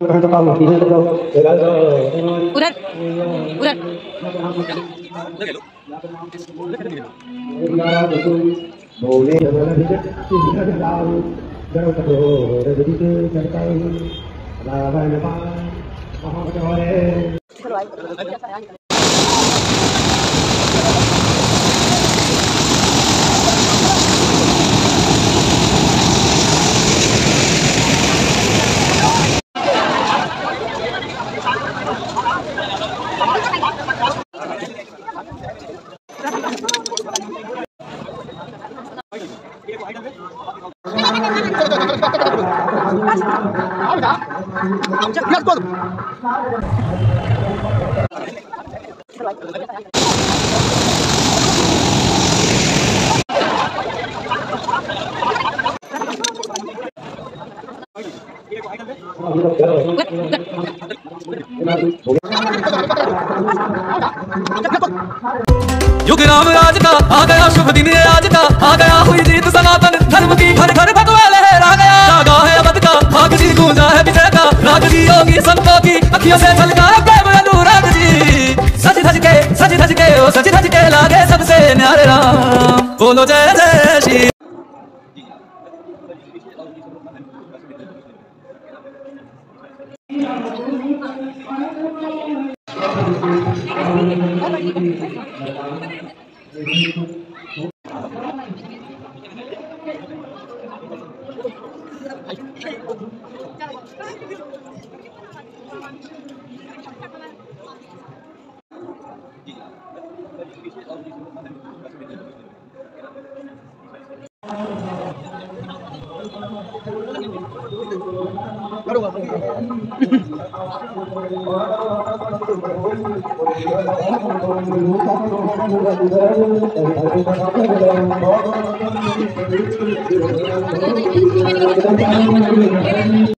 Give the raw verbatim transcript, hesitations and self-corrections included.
उधर उधर युग राम राज का आ गया शुभ दिन ये आज का, आ गया हुई जीत सनातन धर्म की, घर घर भगवा लहर आ गया, जागा है अवध का भाग जी, गूंजा है विजय का राग जी, योगी संतों की अखियों से झलका प्रेम अनुराग जी। सज धज के सज धज के ओ सज धज के लागे सबसे न्यारे राम, बोलो जय जय श्री।